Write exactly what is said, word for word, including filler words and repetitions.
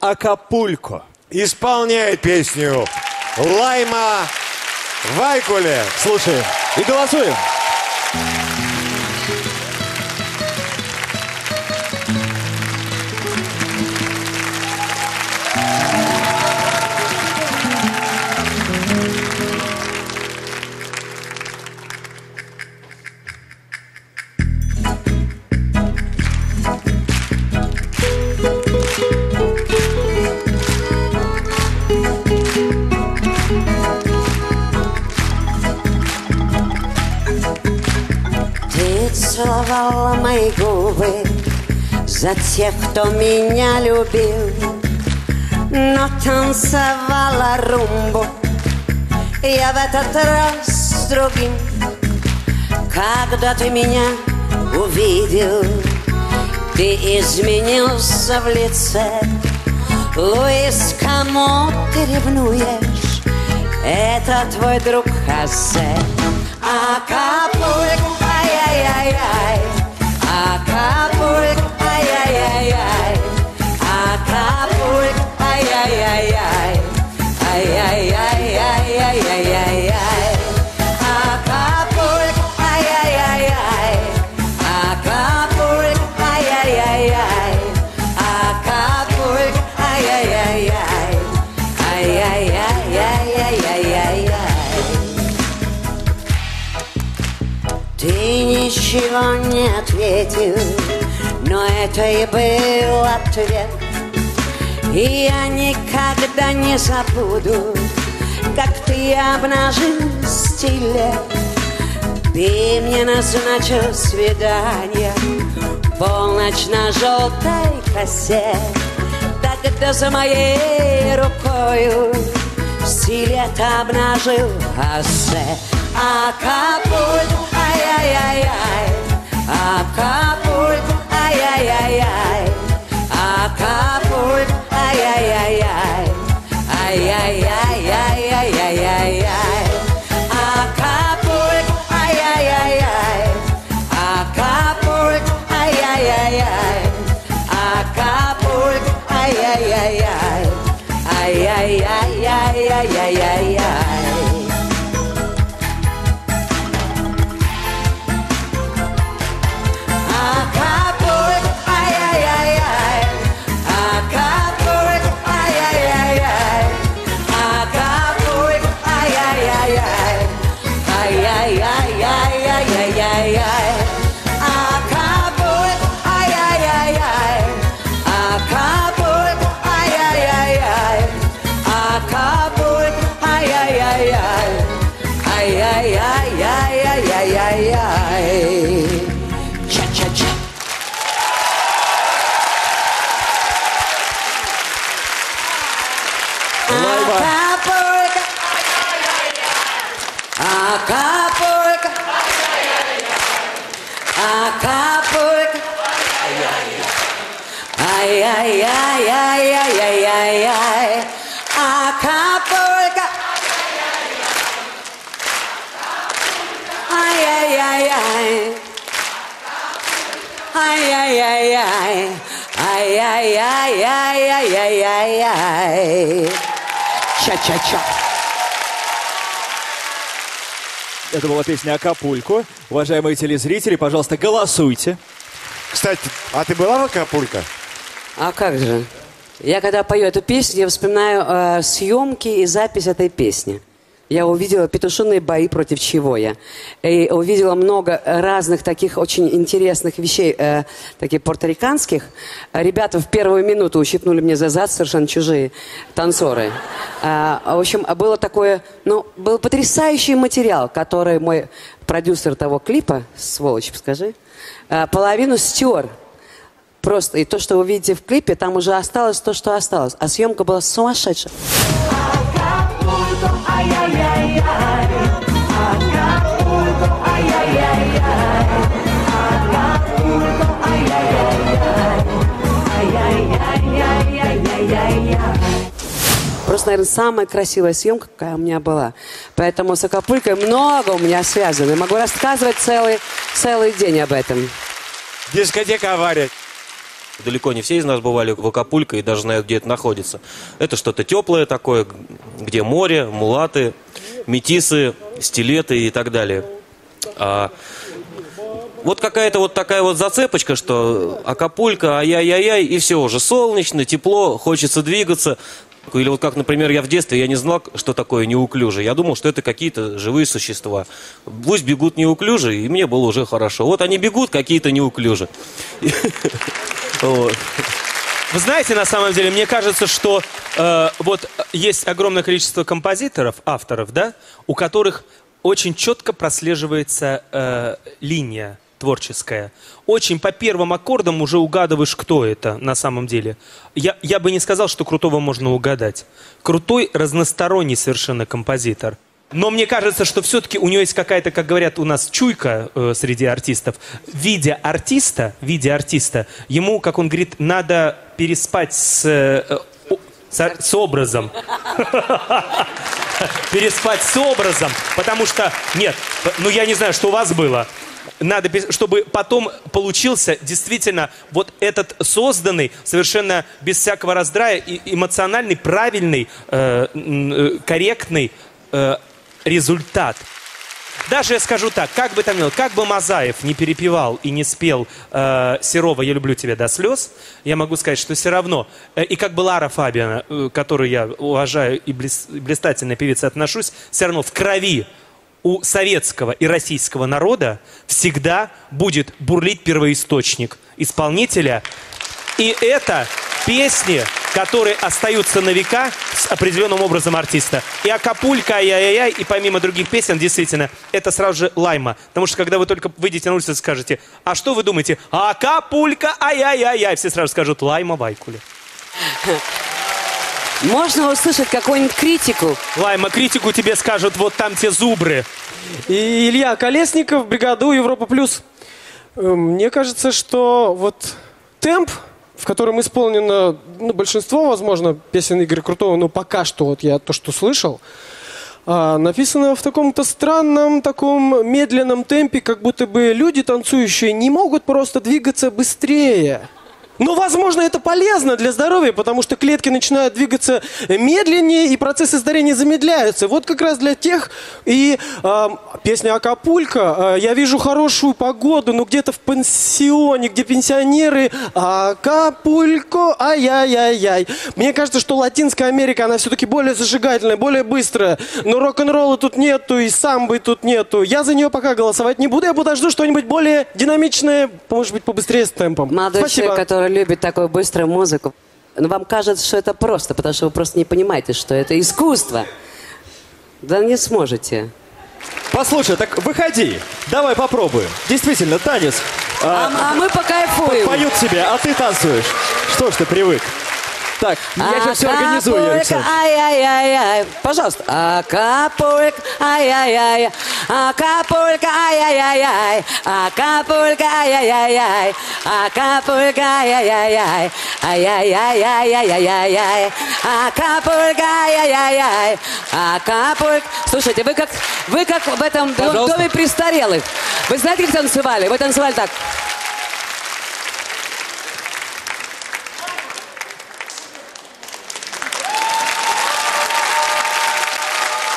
«Акапулько». Исполняет песню Лайма Вайкуле. Слушаем и голосуем. Целовала мои губы за тех, кто меня любил, но танцевала румбу я в этот раз с другим. Когда ты меня увидел, ты изменился в лице. Луис, кому ты ревнуешь? Это твой друг Хосе. Акапулько, ай-яй-яй-яй, Акапулько, ай-яй-яй-яй, Акапулько, ай-яй-яй-яй, ай-яй-яй-яй-яй-яй-яй, Акапулько, ай-яй-яй-яй, Акапулько, ай-яй-яй-яй, Акапулько, ай-яй-яй-яй, ай-яй-яй-яй-яй-яй-яй. Ты ничего не ответил, но это и был ответ. И я никогда не забуду, как ты обнажил стилет. Ты мне назначил свидание полночь на желтой косе. Тогда за моей рукою стилет обнажил Хосе. Акапулько, ай-яй-яй-яй, Акапулько, ай-яй-яй-яй, Акапулько, ай-яй-яй-яй, ай-яй-яй-яй-яй-яй-яй, Акапулько, ай-яй-яй-яй, Акапулько, ай-яй-яй-яй, Акапулько, ай-яй-яй-яй, ай-яй-яй-яй-яй-яй-яй. Ча-ча-ча. Акапулько, Акапулько, Акапулько, ай-яй-яй-яй-яй-яй-яй, Акапулько, ай-яй-яй-яй, ай-яй-яй-яй, ай-яй-яй-яй-яй-яй-яй. Ча-ча-ча. Это была песня «Акапулько». Уважаемые телезрители, пожалуйста, голосуйте. Кстати, а ты была в Акапулько? А как же? Я когда пою эту песню, я вспоминаю э, съемки и запись этой песни. Я увидела петушиные бои «Против чего я». И увидела много разных таких очень интересных вещей, э, таких порториканских. Ребята в первую минуту ущипнули мне за зад, совершенно чужие танцоры. Э, в общем, было такое, ну, был потрясающий материал, который мой продюсер того клипа, сволочь, скажи, э, половину стер. Просто. И то, что вы видите в клипе, там уже осталось то, что осталось. А съемка была сумасшедшая. Просто, наверное, самая красивая съемка, какая у меня была. Поэтому с Акапулькой много у меня связано. Я могу рассказывать целый, целый день об этом. Дискотека «Авария». далеко не все из нас бывали в Акапулько и даже знают, где это находится. Это что-то теплое такое, где море, мулаты, метисы, стилеты и так далее. А вот какая-то вот такая вот зацепочка, что Акапулько, ай-яй-яй-яй, и все уже солнечно, тепло, хочется двигаться. Или вот как, например, я в детстве, я не знал, что такое неуклюже. Я думал, что это какие-то живые существа. Пусть бегут неуклюже, и мне было уже хорошо. Вот они бегут, какие-то неуклюже. Вы знаете, на самом деле, мне кажется, что э, вот есть огромное количество композиторов, авторов, да, у которых очень четко прослеживается э, линия творческая. Очень по первым аккордам уже угадываешь, кто это на самом деле. Я, я бы не сказал, что Крутого можно угадать. Крутой, разносторонний совершенно композитор. Но мне кажется, что все-таки у него есть какая-то, как говорят у нас, чуйка э, среди артистов. Видя артиста, видя артиста, ему, как он говорит, надо переспать с, э, с, с образом. Переспать с образом, потому что, нет, ну я не знаю, что у вас было. Надо, чтобы потом получился действительно вот этот созданный, совершенно без всякого раздрая, и эмоциональный, правильный, э, э, корректный э, результат. Даже я скажу так, как бы там ни было, как бы Мазаев не перепевал и не спел э, Серова «Я люблю тебя до слез», я могу сказать, что все равно, э, и как бы Лара Фабиана, э, которую я уважаю и блес, блистательной певице отношусь, все равно в крови у советского и российского народа всегда будет бурлить первоисточник исполнителя. И это песни, которые остаются на века с определенным образом артиста. И Акапулько, ай-яй-яй, и помимо других песен, действительно, это сразу же Лайма. Потому что когда вы только выйдете на улицу и скажете, а что вы думаете? Акапулько, ай-яй-яй-яй. Все сразу скажут Лайма Вайкуле. Можно услышать какую-нибудь критику? Лайма, критику тебе скажут, вот там те зубры. И Илья Колесников, бригаду Европа Плюс. Мне кажется, что вот темп, в котором исполнено, ну, большинство, возможно, песен Игоря Крутого, но пока что, вот я то, что слышал, а, написано в таком-то странном, таком медленном темпе, как будто бы люди, танцующие, не могут просто двигаться быстрее. Но, возможно, это полезно для здоровья, потому что клетки начинают двигаться медленнее, и процессы старения замедляются. Вот как раз для тех и э, песня «Акапулько». Э, я вижу хорошую погоду, но где-то в пансионе, где пенсионеры. Акапулько, ай-яй-яй-яй. Мне кажется, что Латинская Америка, она все-таки более зажигательная, более быстрая. Но рок-н-ролла тут нету, и самбы тут нету. Я за нее пока голосовать не буду, я подожду что-нибудь более динамичное, может быть, побыстрее с темпом. Молодой Спасибо. человек, который любит такую быструю музыку. Но вам кажется, что это просто, потому что вы просто не понимаете, что это искусство. Да не сможете. Послушай, так выходи, давай попробуем. Действительно, танец. А, А, а мы покайфуем. поют тебе, а ты танцуешь. Что ж ты привык? Так, я сейчас все организую, Александр. Ай-яй-яй-яй. Пожалуйста. Акапулько, ай-яй-яй. Акапулько, ай-яй-яй-яй. Акапулько, ай-яй-яй-яй. Акапулько, ай-яй-яй-яй. Ай-яй-яй-яй-яй-яй-яй. Акапулько, ай-яй-яй-яй. Акапулько. Слушайте, вы как, вы как в этом Пожалуйста. доме престарелых. Вы знаете, как танцевали? Вы танцевали так.